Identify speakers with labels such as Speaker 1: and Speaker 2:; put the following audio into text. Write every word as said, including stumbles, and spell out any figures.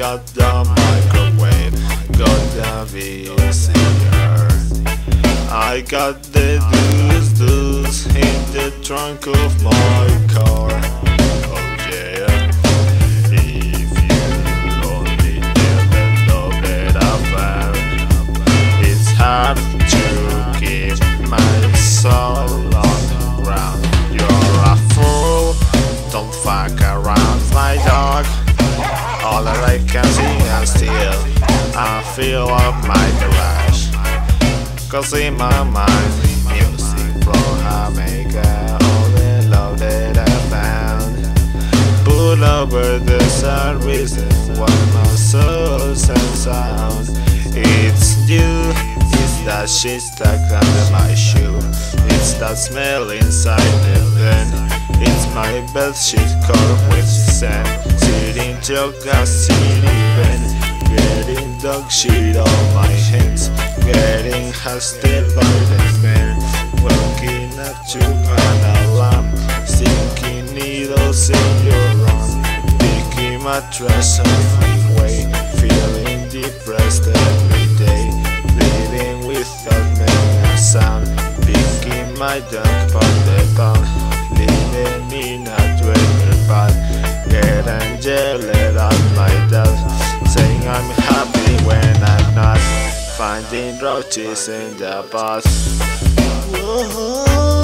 Speaker 1: got the microwave, got the V C R. I got the deuce-deuce in the trunk of my car. Oh yeah, if you only knew the love that I found, it's hard to keep my soul on the ground. You're a fool, don't fuck around my dog. All that I can see and steal, I feel up my garage. Cause in my mind, music from Jamaica, all the love that I found. Pull over the service, what my soul sends out. It's you, it's that shit stuck under my shoe. It's that smell inside the vent. It's my bed sheet covered with sand. Sitting joker, sitting bed. Getting dog shit on my hands. Getting hasty by the man. Waking up to an alarm. Sticking needles in your arm. Picking my trash on my way. Feeling depressed every day. Living without making a sound. Picking my dog by the pound. Living in a trailer park. Getting yelled at my dad, saying I'm happy when I'm not. Finding roaches in the bus. Whoa.